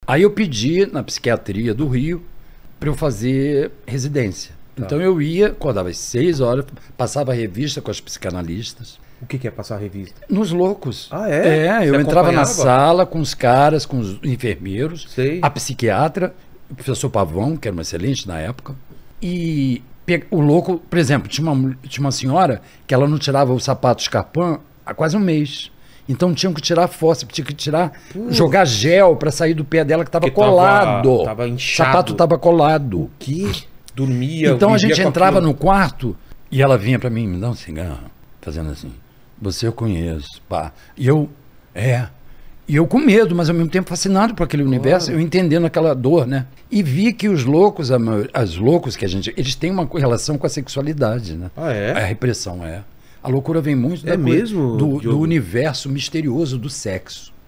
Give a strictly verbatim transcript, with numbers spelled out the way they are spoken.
Aí eu pedi na psiquiatria do Rio para eu fazer residência. Tá. Então eu ia, acordava às seis horas, passava a revista com as psicanalistas. O que, que é passar a revista? Nos loucos. Ah, é? É, Você eu entrava na acompanhava? sala com os caras, com os enfermeiros, Sei. a psiquiatra, o professor Pavão, que era um excelente na época, e pe- o louco, por exemplo, tinha uma, tinha uma senhora que ela não tirava o sapato escarpão há quase um mês. Então tinham que tirar fósforo, tinha que tirar, Putz. jogar gel para sair do pé dela que estava Porque tava- colado. tava O inchado. sapato estava colado. Que dormia. Então a vivia gente com entrava aquilo. no quarto e ela vinha para mim, me dá um cigarro, fazendo assim. Você eu conheço, pá. E eu, é. E eu com medo, mas ao mesmo tempo fascinado por aquele universo, eu entendendo aquela dor, né? E vi que os loucos, a maioria- as loucos que a gente, eles têm uma relação com a sexualidade, né? Ah, é? A repressão, é. A loucura vem muito É da coisa mesmo, do, Diogo? do universo misterioso do sexo.